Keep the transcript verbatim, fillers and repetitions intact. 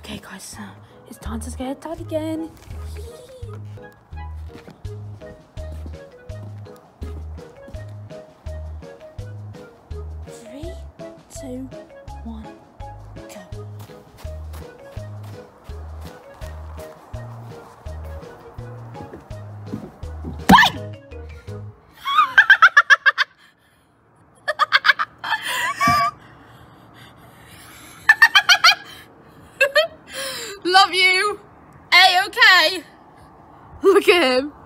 Okay, guys, uh, it's time to scare Dad again. Three, two, one, go. Love you. A-okay. Look at him.